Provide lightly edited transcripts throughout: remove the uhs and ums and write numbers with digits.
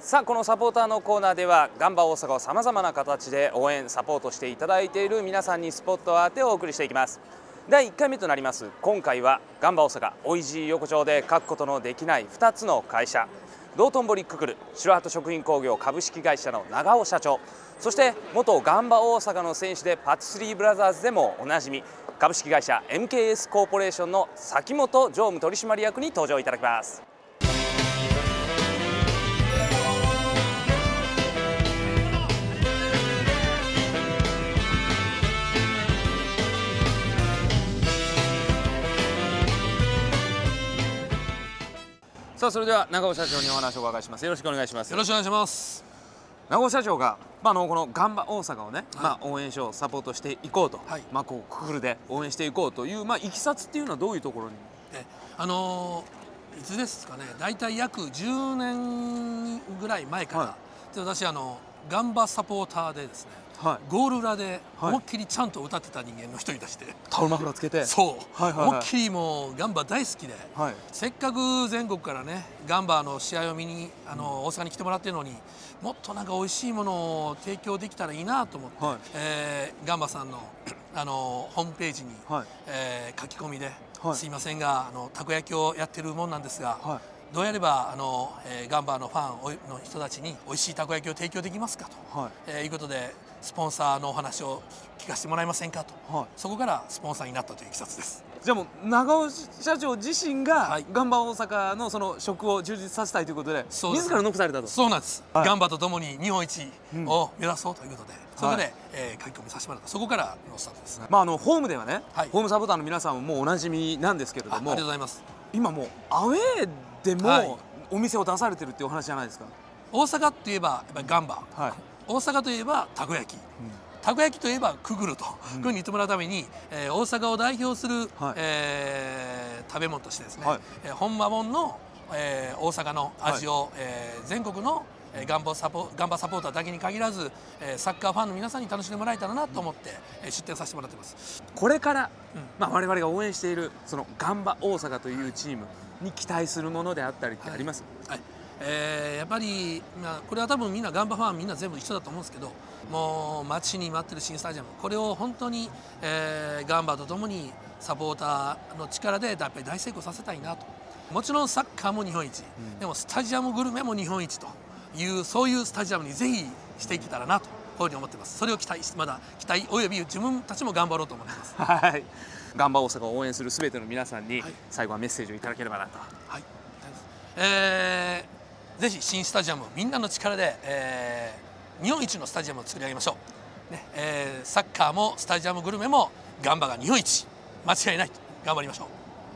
さあこのサポーターのコーナーではガンバ大阪をさまざまな形で応援サポートしていただいている皆さんにスポットを当てお送りしていきます。第1回目となります今回はガンバ大阪オイジー横丁で欠くことのできない2つの会社、道頓堀くくる白鳩食品工業株式会社の長尾社長、そして元ガンバ大阪の選手でパティスリーブラザーズでもおなじみ株式会社 MKS コーポレーションの崎本常務取締役に登場いただきます。さあそれでは長尾社長にお話をお伺いします。よろしくお願いします。 よろしくお願いします。 長尾社長が、このガンバ大阪をね、応援しようサポートしていこうと、こうくくるで応援していこうという、いきさつっていうのはどういうところに？ いつですかね、大体約10年ぐらい前から、私ガンバサポーターでですね、ゴール裏で思いっきりちゃんと歌ってた人間の一人でして、 タオルマフラーつけて、 そう思いっきりもうガンバ大好きで、せっかく全国からねガンバの試合を見に大阪に来てもらってるのに、もっとなんか美味しいものを提供できたらいいなと思って、ガンバさんのホームページに、書き込みで、すいませんがたこ焼きをやってるもんなんですが、どうやればガンバのファンの人たちに美味しいたこ焼きを提供できますかと、いうことでスポンサーのお話を聞かせてもらえませんかと、そこからスポンサーになったといういきさつです。 じゃあもう長尾社長自身が、ガンバ大阪のその食を充実させたいということで自ら残されたと。 そうなんです、ガンバとともに日本一を目指そうということで、そこで、書き込みさせてもらった、そこからのスタートです。 ホームではね、ホームサポーターの皆さんももうおなじみなんですけれども、 ありがとうございます。 今もうアウェーでもお店を出されてるっていうお話じゃないですか。 大阪っていえばやっぱりガンバ、大阪といえばたこ焼き、たこ焼きといえばくぐると、くぐに言ってもらうために、大阪を代表する、食べ物としてですね、本間もんの、大阪の味を、全国のガンバサポーターだけに限らず、サッカーファンの皆さんに楽しんでもらえたらなと思って、出店させてもらってます。 これから、我々が応援しているそのガンバ大阪というチームに期待するものであったりってあります？ やっぱり、これは多分みんなガンバファンみんな全部一緒だと思うんですけど、もう待ちに待ってる新スタジアム、これを本当に、ガンバとともにサポーターの力でやっぱり大成功させたいなと。もちろんサッカーも日本一、でもスタジアムグルメも日本一という、そういうスタジアムにぜひしていけたらなとこういうふうに思ってます。それをまだ期待および自分たちも頑張ろうと思ってます。 ガンバ大阪を応援するすべての皆さんに、最後はメッセージをいただければなと。 ぜひ新スタジアムみんなの力で、日本一のスタジアムを作り上げましょう、サッカーもスタジアムグルメもガンバが日本一、間違いないと頑張りましょう。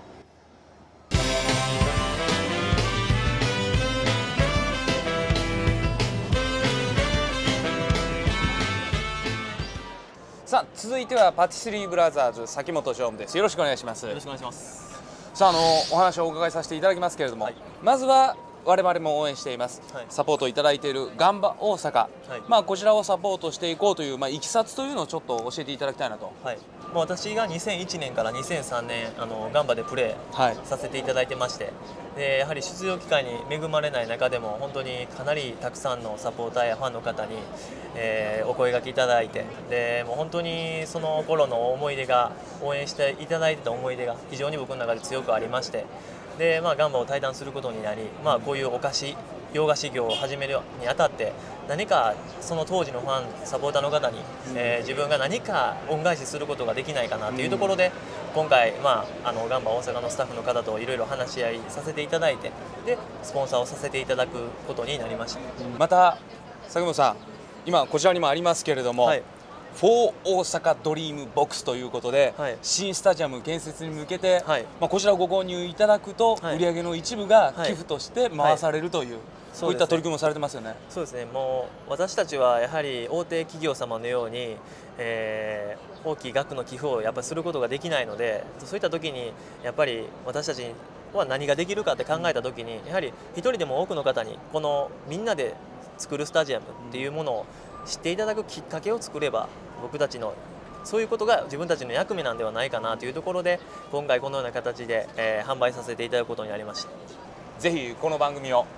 さあ続いてはパティスリーブラザーズ崎本常務です。よろしくお願いします。 よろしくお願いします。 さあお話をお伺いさせていただきますけれども、まずは我々も応援しています、サポートをいただいているガンバ大阪、こちらをサポートしていこうという、いきさつというのをちょっと教えていただきたいなと。 私が2001年から2003年ガンバでプレーさせていただいてまして、でやはり出場機会に恵まれない中でも本当にかなりたくさんのサポーターやファンの方に、お声がけいただいて、でもう本当にその頃の思い出が、応援していただいてた思い出が非常に僕の中で強くありまして、でガンバを退団することになり、こういう洋菓子業を始めるにあたって、何かその当時のファンサポーターの方に、自分が何か恩返しすることができないかなというところで、今回、ガンバ大阪のスタッフの方といろいろ話し合いさせていただいて、でスポンサーをさせていただくことになりました。 また崎本さん、今こちらにもありますけれども、フォー大阪ドリームボックスということで、新スタジアム建設に向けて、こちらをご購入いただくと、売上の一部が寄付として回されるという、こういった取り組みもされてますよね。 そうですね、もう私たちはやはり大手企業様のように、大きい額の寄付をやっぱりすることができないので、そういった時にやっぱり私たちは何ができるかって考えた時に、やはり一人でも多くの方にこのみんなで作るスタジアムっていうものを知っていただくきっかけを作れば、僕たちのそういうことが自分たちの役目なんではないかなというところで、今回このような形で、販売させていただくことになりました。 ぜひこの番組を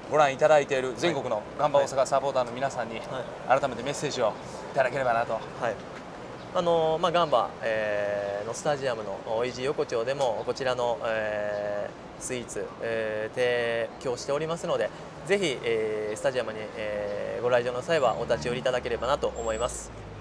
ご覧いただいている全国のガンバ大阪サポーターの皆さんに改めてメッセージをいただければなと。 ガンバ、のスタジアムのイージー横丁でもこちらの、スイーツ、提供しておりますので、ぜひ、スタジアムに、ご来場の際はお立ち寄りいただければなと思います。